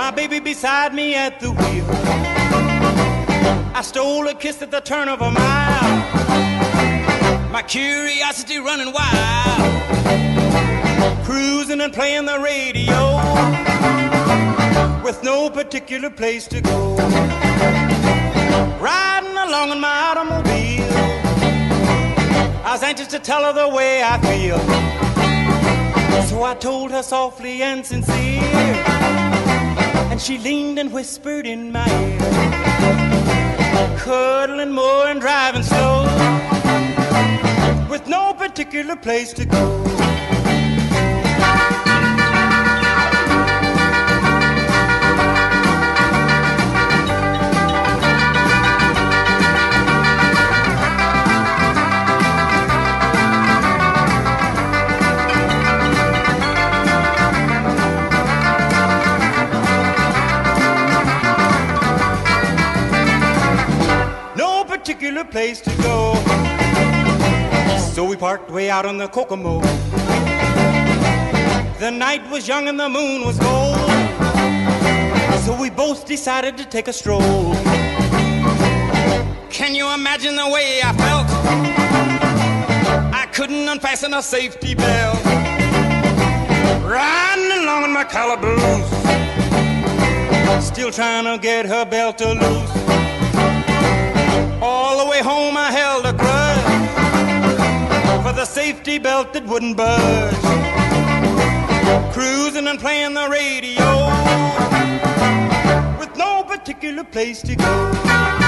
my baby beside me at the wheel. I stole a kiss at the turn of a mile, my curiosity running wild, cruising and playing the radio with no particular place to go. Riding along in my automobile, I was anxious to tell her the way I feel. So I told her softly and sincere, and she leaned and whispered in my ear, cuddling more and driving slow, with no particular place to go. Particular place to go. So we parked way out on the Kokomo. The night was young and the moon was gold, so we both decided to take a stroll. Can you imagine the way I felt? I couldn't unfasten a safety belt, riding along in my calaboose, still trying to get her belt to loose. All the way home I held a grudge for the safety belt that wouldn't budge, cruising and playing the radio with no particular place to go.